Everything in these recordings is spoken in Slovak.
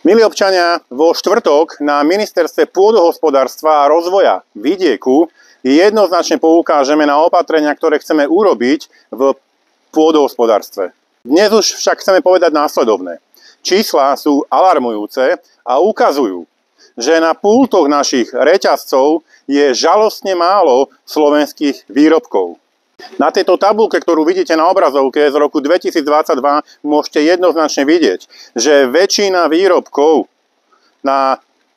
Milí občania, vo štvrtok na Ministerstve pôdohospodárstva a rozvoja vidieku jednoznačne poukážeme na opatrenia, ktoré chceme urobiť v pôdohospodárstve. Dnes už však chceme povedať následovné. Čísla sú alarmujúce a ukazujú, že na pultoch našich reťazcov je žalostne málo slovenských výrobkov. Na tejto tabuľke, ktorú vidíte na obrazovke z roku 2022, môžete jednoznačne vidieť, že väčšina výrobkov na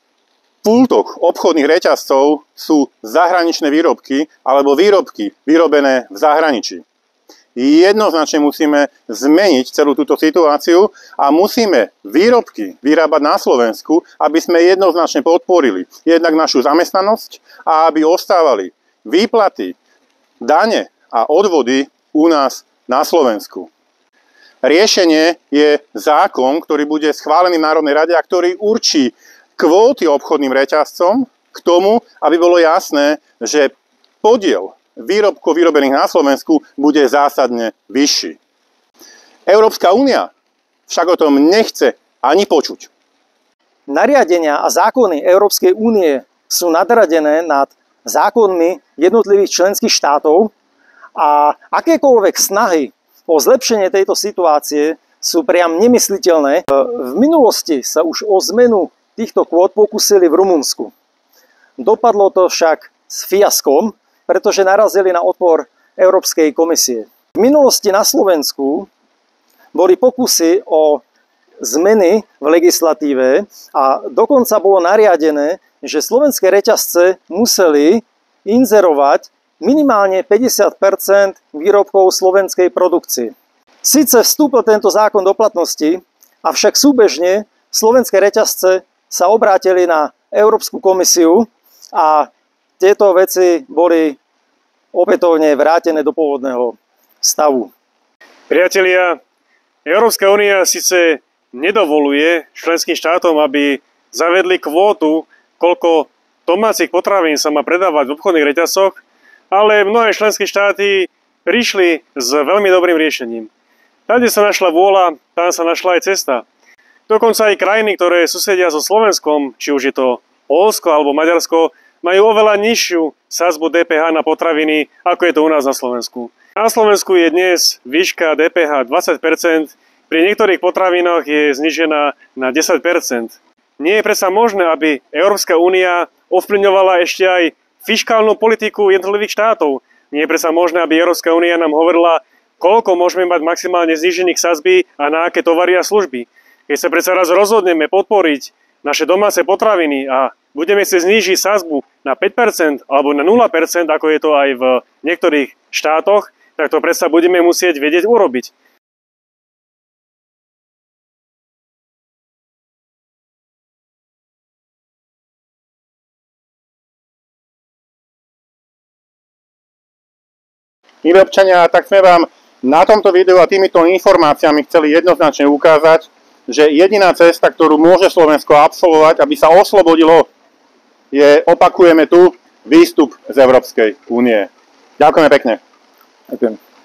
pultoch obchodných reťazcov sú zahraničné výrobky alebo výrobky vyrobené v zahraničí. Jednoznačne musíme zmeniť celú túto situáciu a musíme výrobky vyrábať na Slovensku, aby sme jednoznačne podporili jednak našu zamestnanosť a aby ostávali výplaty, dane a odvody u nás na Slovensku. Riešenie je zákon, ktorý bude schválený v Národnej rade a ktorý určí kvóty obchodným reťazcom k tomu, aby bolo jasné, že podiel výrobkov vyrobených na Slovensku bude zásadne vyšší. Európska únia však o tom nechce ani počuť. Nariadenia a zákony Európskej únie sú nadradené nad zákonmi jednotlivých členských štátov a akékoľvek snahy o zlepšenie tejto situácie sú priam nemysliteľné. V minulosti sa už o zmenu týchto kvót pokúsili v Rumunsku. Dopadlo to však s fiaskom, pretože narazili na odpor Európskej komisie. V minulosti na Slovensku boli pokusy o zmeny v legislatíve a dokonca bolo nariadené, že slovenské reťazce museli inzerovať minimálne 50% výrobkov slovenskej produkcie. Sice vstúpil tento zákon do platnosti, avšak súbežne slovenské reťazce sa obrátili na Európsku komisiu a tieto veci boli opätovne vrátené do pôvodného stavu. Priatelia, Európska únia síce nedovoluje členským štátom, aby zavedli kvótu, koľko domácich potravín sa má predávať v obchodných reťazcoch, ale mnohé členské štáty prišli s veľmi dobrým riešením. Tam, kde sa našla vôľa, tam sa našla aj cesta. Dokonca aj krajiny, ktoré susedia so Slovenskom, či už je to Poľsko alebo Maďarsko, majú oveľa nižšiu sadzbu DPH na potraviny, ako je to u nás na Slovensku. Na Slovensku je dnes výška DPH 20%, pri niektorých potravinách je znížená na 10%. Nie je predsa možné, aby Európska únia ovplyvňovala ešte aj fiškálnu politiku jednotlivých štátov. Nie je predsa možné, aby Európska únia nám hovorila, koľko môžeme mať maximálne znížených sadzby a na aké tovary a služby. Keď sa predsa raz rozhodneme podporiť naše domáce potraviny a budeme si znížiť sadzbu na 5% alebo na 0%, ako je to aj v niektorých štátoch, tak to predsa budeme musieť vedieť urobiť. Milí občania, tak sme vám na tomto videu a týmito informáciami chceli jednoznačne ukázať, že jediná cesta, ktorú môže Slovensko absolvovať, aby sa oslobodilo, je, opakujeme tu, výstup z Európskej únie. Ďakujeme pekne. Ďakujem.